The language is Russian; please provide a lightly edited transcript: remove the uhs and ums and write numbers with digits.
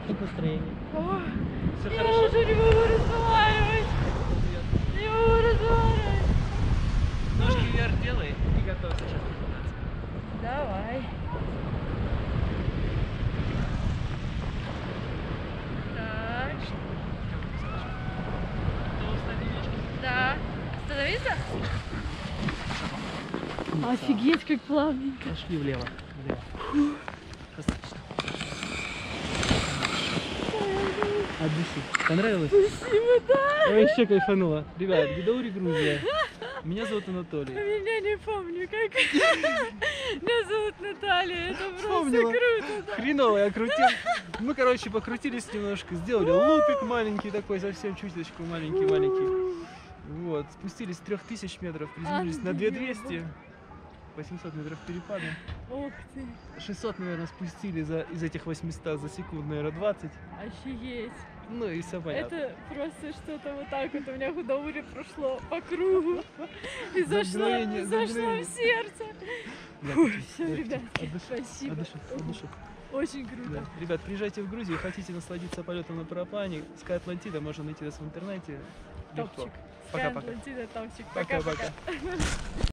Как настроение? Все Я хорошо? уже не могу разговаривать. Не могу разговаривать. Ножки вверх делай и готовься сейчас покататься. Давай. Так. Готова встать? Да. Остановиться? Офигеть, как плавненько. Пошли влево. Влево. Достаточно. Отдыши. Понравилось? Спасибо, да. Я вообще кайфанула. Ребят, Гидаури, Грузия. Меня зовут Анатолий. Меня не помню, как. Меня зовут Наталья. Это просто Вспомнила. круто. Да. Хреново я крутил. Мы, короче, покрутились немножко, сделали лупик маленький такой, совсем чуточку маленький-маленький. Вот, спустились с 3000 метров, приземлились на 2200. 800 метров перепада. Ух ты. 600, наверное, спустили из этих 800 за секунд, наверное, 20. Офигеть. Ну и все понятно. Это просто что-то вот так вот у меня в Гудауре прошло по кругу и За зашло мгновение, за в мгновение. сердце. Да, Фу, да, все, ребятки, отдыши, спасибо. отдыши. Очень круто. Да. Ребят, приезжайте в Грузию, хотите насладиться полетом на параплане, Sky Atlantida, можно найти нас в интернете. Легко. Топчик. Пока-пока. Атлантида, топчик. Пока-пока. Пока-пока.